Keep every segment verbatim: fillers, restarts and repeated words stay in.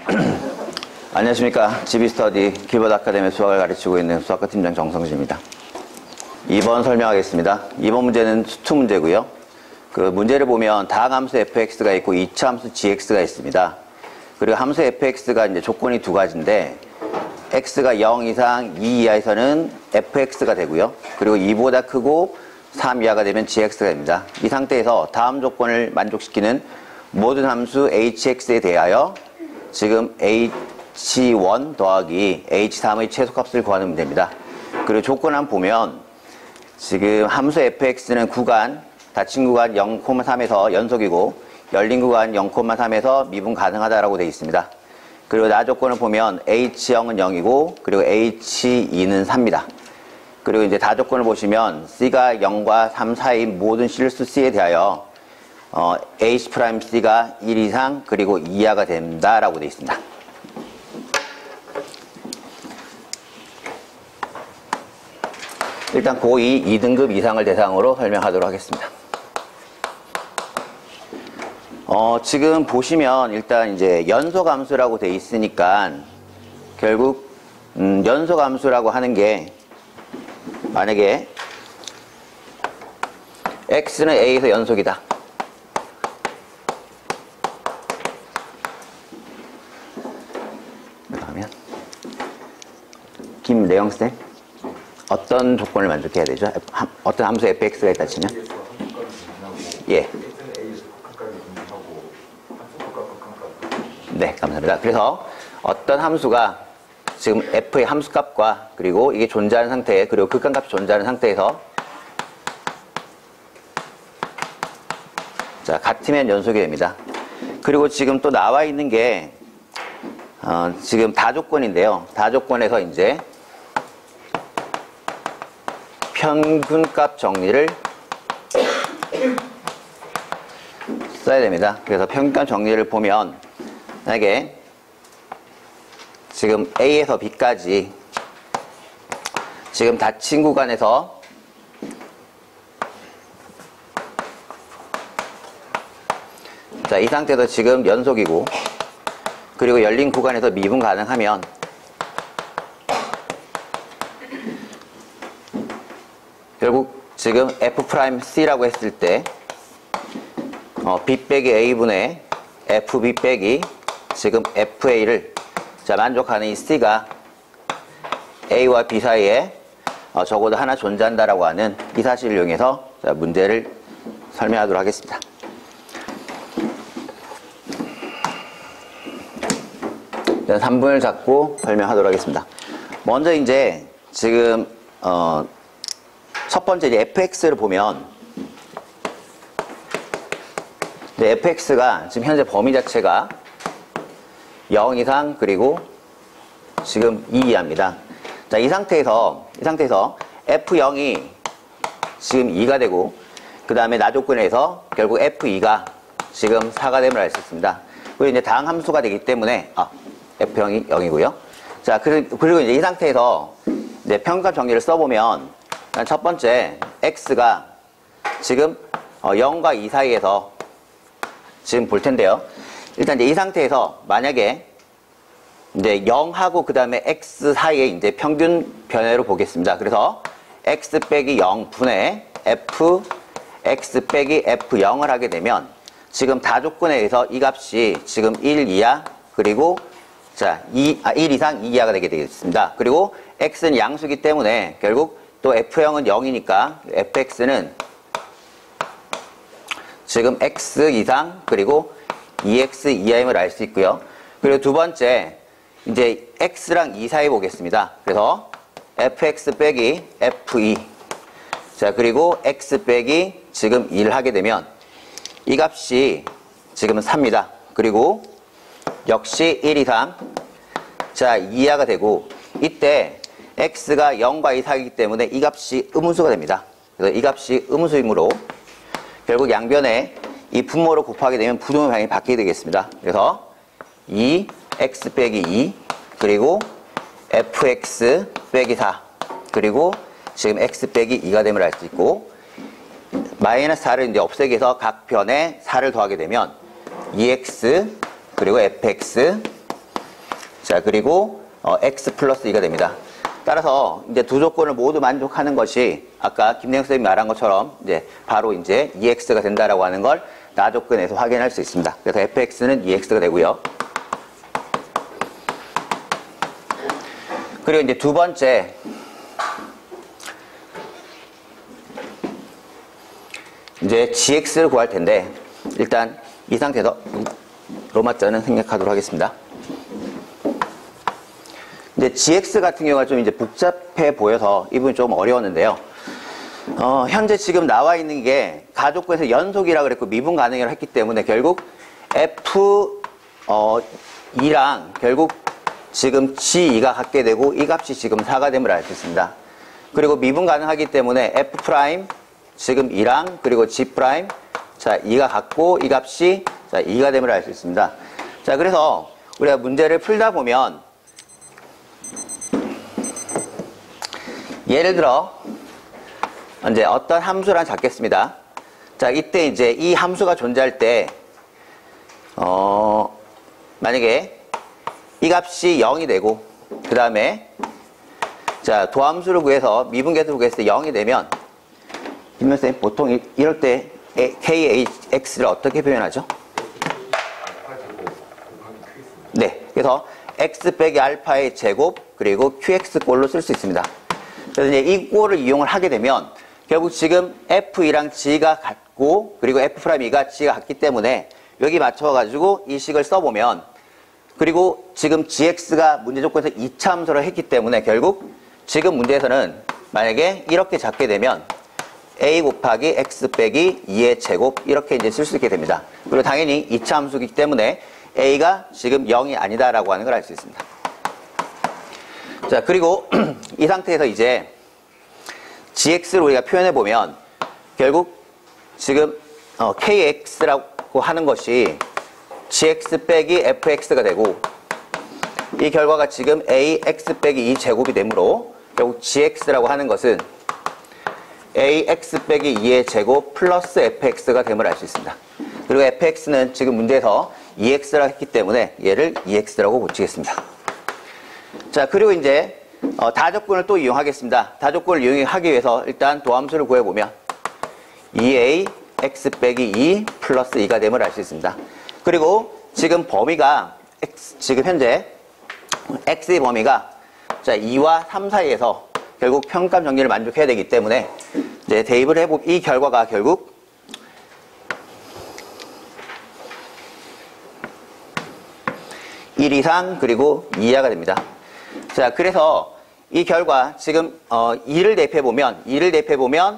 안녕하십니까. 지비스터디 길버드 아카데미 수학을 가르치고 있는 수학과 팀장 정성진입니다. 이 번 설명하겠습니다. 이번 문제는 수투 문제고요. 그 문제를 보면 다항 함수 fx가 있고 이차 함수 gx가 있습니다. 그리고 함수 fx가 이제 조건이 두 가지인데 x가 영 이상 이 이하에서는 fx가 되고요. 그리고 이보다 크고 삼 이하가 되면 gx가 됩니다. 이 상태에서 다음 조건을 만족시키는 모든 함수 hx에 대하여 지금 에이치 원 더하기 에이치 삼의 최소값을 구하는 문제입니다. 그리고 조건 한번 보면 지금 함수 fx는 구간, 닫힌 구간 영, 삼에서 연속이고 열린 구간 영, 삼에서 미분 가능하다라고 되어 있습니다. 그리고 나 조건을 보면 에이치 영은 영이고 그리고 에이치 이는 삼입니다. 그리고 이제 다 조건을 보시면 C가 영과 삼 사이인 모든 실수 C에 대하여 어, H'C가 일 이상 그리고 이 이하가 된다라고 되어 있습니다. 일단 고이 이 등급 이상을 대상으로 설명하도록 하겠습니다. 어, 지금 보시면 일단 이제 연소함수라고 되어 있으니까 결국 음, 연소함수라고 하는 게 만약에 x는 a에서 연속이다. 그러면 김래영쌤 어떤 조건을 만족해야 되죠? 어떤 함수 fx가 있다 치면? 예. 네, 감사합니다. 그래서 어떤 함수가 지금 f의 함수값과 그리고 이게 존재하는 상태, 그리고 극한값이 존재하는 상태에서 자, 같으면 연속이 됩니다. 그리고 지금 또 나와 있는 게 어, 지금 다조건인데요. 다조건에서 이제 평균값 정리를 써야 됩니다. 그래서 평균값 정리를 보면 만약에 지금 A에서 B까지 지금 닫힌 구간에서 자, 이 상태에서 지금 연속이고 그리고 열린 구간에서 미분 가능하면 결국 지금 F'C라고 했을 때 어, B 빼기 A분의 Fb 빼기 지금 에프에이를 자, 만족하는 이 C가 A와 B 사이에 어, 적어도 하나 존재한다라고 하는 이 사실을 이용해서 자, 문제를 설명하도록 하겠습니다. 삼 분을 잡고 설명하도록 하겠습니다. 먼저 이제 지금 어, 첫 번째 이제 fx를 보면 fx가 지금 현재 범위 자체가 영 이상 그리고 지금 이 이하입니다. 자, 이 상태에서 이 상태에서 에프 영이 지금 이가 되고 그 다음에 나 조건에서 결국 에프 이가 지금 사가 됨을 알 수 있습니다. 그리고 이제 다항 함수가 되기 때문에 아, 에프 영이 영이고요. 자, 그리고 이제 이 상태에서 이제 평균값 정리를 써보면 첫 번째 x가 지금 영과 이 사이에서 지금 볼 텐데요. 일단 이제 이 상태에서 만약에 이제 영하고 그 다음에 x 사이에 이제 평균 변화로 보겠습니다. 그래서 x 빼기 영 분의 f x 빼기 에프 영을 하게 되면 지금 다 조건에 의해서 이 값이 지금 일 이하 그리고 자, 이, 아, 일 이상 이 이하가 되게 되겠습니다. 그리고 x는 양수이기 때문에 결국 또 에프 영은 영이니까 fx는 지금 x 이상 그리고 이 엑스 이하임을 알 수 있고요. 그리고 두 번째 이제 x랑 이 사이 보겠습니다. 그래서 fx 빼기 에프 이 자, 그리고 x 빼기 지금 일 하게 되면 이 값이 지금은 삼입니다. 그리고 역시 일 이상 자, 이 이하가 되고 이때 x가 영과 이 사이이기 때문에 이 값이 음수가 됩니다. 그래서 이 값이 음수이므로 결국 양변에 이 분모로 곱하게 되면 부동의 방향이 바뀌게 되겠습니다. 그래서 이 엑스 빼기 이 그리고 에프엑스 빼기 사 그리고 지금 x 빼기 이가 됨을 알 수 있고 마이너스 사를 이제 없애기 위해서 각 변에 사를 더하게 되면 이 엑스 그리고 에프엑스 자, 그리고 어, x 플러스 이가 됩니다. 따라서 이제 두 조건을 모두 만족하는 것이 아까 김대영 선생님이 말한 것처럼 이제 바로 이제 이엑스가 된다라고 하는 걸 나 조건에서 확인할 수 있습니다. 그래서 에프엑스는 이엑스가 되고요. 그리고 이제 두 번째, 이제 지엑스를 구할 텐데, 일단 이 상태에서 로마자는 생략하도록 하겠습니다. 이제 지엑스 같은 경우가 좀 이제 복잡해 보여서 이 부분이 좀 어려웠는데요. 어, 현재 지금 나와 있는 게 가족권에서 연속이라 그랬고 미분 가능이라고 했기 때문에 결국 에프 이랑 결국 지금 지 이가 같게 되고 이 값이 지금 사가 됨을 알 수 있습니다. 그리고 미분 가능하기 때문에 F 프라임 지금 이랑 그리고 G 프라임 자 이가 같고 이 값이 자 이가 됨을 알 수 있습니다. 자 그래서 우리가 문제를 풀다 보면 예를 들어 이제 어떤 함수를 하나 잡겠습니다. 자 이때 이제 이 함수가 존재할 때 어 만약에 이 값이 영이 되고 그 다음에 자 도함수를 구해서 미분계수를 구했을 때 영이 되면 김선생님 보통 이, 이럴 때 케이에이엑스를 어떻게 표현하죠? 네, 그래서 x 빼기 알파의 제곱 그리고 qx 꼴로 쓸 수 있습니다. 그래서 이제 이 꼴을 이용을 하게 되면 결국 지금 에프이랑 g가 같고 그리고 F'E가 g가 같기 때문에 여기 맞춰가지고 이 식을 써보면 그리고 지금 gx가 문제 조건에서 이 차 함수를 했기 때문에 결국 지금 문제에서는 만약에 이렇게 잡게 되면 a 곱하기 x 빼기 이의 제곱 이렇게 이제 쓸 수 있게 됩니다. 그리고 당연히 이 차 함수이기 때문에 a가 지금 영이 아니다라고 하는 걸 알 수 있습니다. 자 그리고 이 상태에서 이제 gx를 우리가 표현해 보면 결국 지금 어, kx라고 하는 것이 gx 빼기 fx가 되고 이 결과가 지금 ax 빼기 이 제곱이 되므로 결국 gx라고 하는 것은 ax 빼기 이의 제곱 플러스 fx가 됨을 알 수 있습니다. 그리고 fx는 지금 문제에서 이엑스라고 했기 때문에 얘를 이엑스라고 고치겠습니다. 자 그리고 이제 어, 다조건을 또 이용하겠습니다. 다조건을 이용하기 위해서 일단 도함수를 구해보면 이 에이 x 빼기 이 플러스 이가 됨을 알 수 있습니다. 그리고 지금 범위가 x, 지금 현재 x의 범위가 자 이와 삼 사이에서 결국 평감 정리를 만족해야 되기 때문에 이제 대입을 해보 이 결과가 결국 일 이상 그리고 이 이하가 됩니다. 자 그래서 이 결과 지금 어 이를 대입해 보면 이를 대입해 보면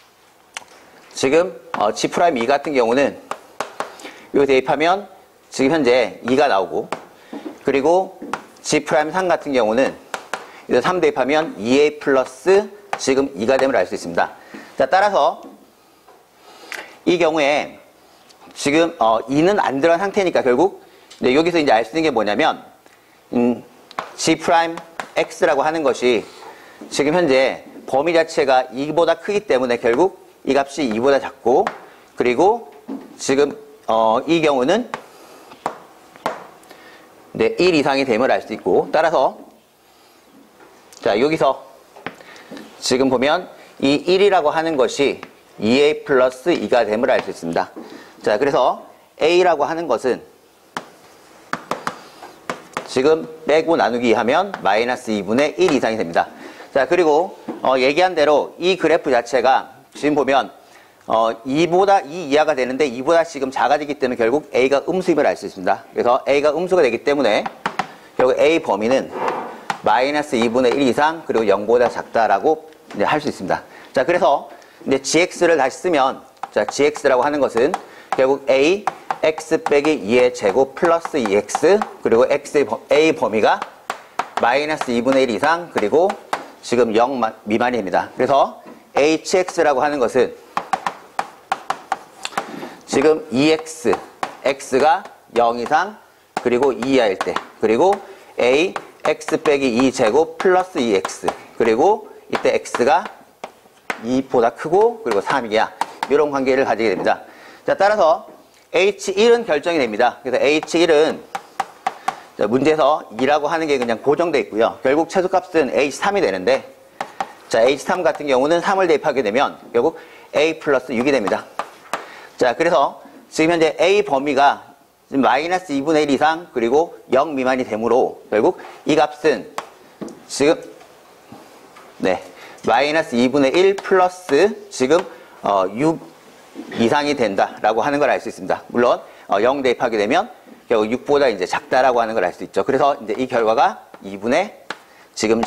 지금 어 G 프라임 이 같은 경우는 이거 대입하면 지금 현재 이가 나오고 그리고 G 프라임 삼 같은 경우는 이거 삼 대입하면 이 에이 플러스 지금 이가 됨을 알 수 있습니다. 자 따라서 이 경우에 지금 어 이는 안 들어간 상태니까 결국 네, 여기서 이제 알 수 있는 게 뭐냐면 음, G 프라임 X라고 하는 것이 지금 현재 범위 자체가 이보다 크기 때문에 결국 이 값이 이보다 작고 그리고 지금 어, 이 경우는 네, 일 이상이 됨을 알 수 있고 따라서 자 여기서 지금 보면 이 일이라고 하는 것이 이 에이 플러스 이가 됨을 알 수 있습니다. 자 그래서 A라고 하는 것은 지금 빼고 나누기 하면 마이너스 이분의 일 이상이 됩니다. 자 그리고 어, 얘기한 대로 이 그래프 자체가 지금 보면 어, 이보다 이 이하가 되는데 이보다 지금 작아지기 때문에 결국 A가 음수임을 알 수 있습니다. 그래서 A가 음수가 되기 때문에 결국 A 범위는 마이너스 이분의 일 이상 그리고 영보다 작다라고 이제 할 수 있습니다. 자 그래서 이제 gx를 다시 쓰면 자 gx라고 하는 것은 결국 A x 빼기 이의 제곱 플러스 이 엑스 그리고 x의 범, a 범위가 마이너스 이분의 일 이상 그리고 지금 영 미만이 됩니다. 그래서 hx라고 하는 것은 지금 이 엑스 x가 영 이상 그리고 이 이하일 때 그리고 a x 빼기 이 제곱 플러스 이 엑스 그리고 이때 x가 이보다 크고 그리고 삼 이하 이런 관계를 가지게 됩니다. 자 따라서 에이치 일은 결정이 됩니다. 그래서 에이치 일은 자, 문제에서 이라고 하는 게 그냥 고정되어 있고요. 결국 최소값은 에이치 삼이 되는데, 자, 에이치 삼 같은 경우는 삼을 대입하게 되면 결국 A 플러스 육이 됩니다. 자, 그래서 지금 현재 A 범위가 마이너스 이분의 일 이상 그리고 영 미만이 되므로 결국 이 값은 지금 네 마이너스 이분의 일 플러스 지금 어, 육 이상이 된다라고 하는 걸 알 수 있습니다. 물론 어, 영 대입하게 되면 결국 육보다 이제 작다라고 하는 걸 알 수 있죠. 그래서 이제 이 결과가 이분의 지금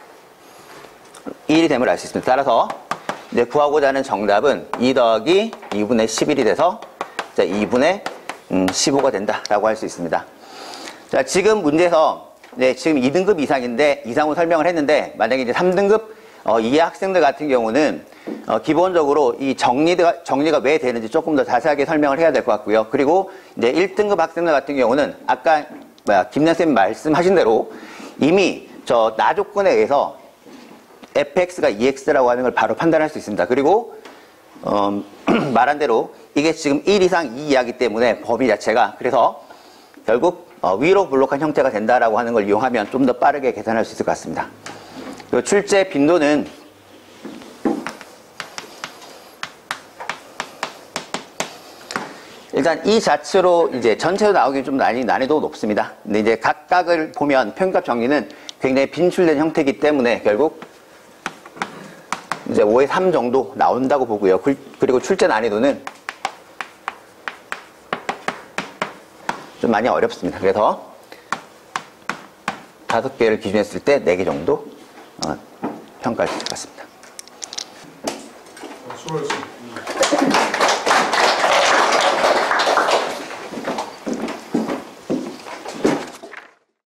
십일이 됨을 알 수 있습니다. 따라서 이제 구하고자 하는 정답은 이 더하기 이분의 십일이 돼서 자, 이분의 음, 십오가 된다라고 할 수 있습니다. 자, 지금 문제에서 네, 지금 이 등급 이상인데 이상으로 설명을 했는데 만약에 이제 삼 등급 어, 이하 학생들 같은 경우는 어, 기본적으로 이 정리가 정리가 왜 되는지 조금 더 자세하게 설명을 해야 될 것 같고요. 그리고 이제 일 등급 학생들 같은 경우는 아까 뭐야 김 선생님 말씀하신 대로 이미 저 나 조건에 의해서 에프엑스가 이엑스라고 하는 걸 바로 판단할 수 있습니다. 그리고 어, 말한 대로 이게 지금 일 이상 이 이하기 때문에 범위 자체가 그래서 결국 어, 위로 블록한 형태가 된다라고 하는 걸 이용하면 좀 더 빠르게 계산할 수 있을 것 같습니다. 그리고 출제 빈도는 일단 이 자체로 이제 전체로 나오기 좀 난이, 난이도가 높습니다. 근데 이제 각각을 보면 평균값 정리는 굉장히 빈출된 형태이기 때문에 결국 이제 오의 삼 정도 나온다고 보고요. 그리고 출제 난이도는 좀 많이 어렵습니다. 그래서 다섯 개를 기준으로 했을 때 네 개 정도 어, 평가할 수 있을 것 같습니다. 수고하셨습니다.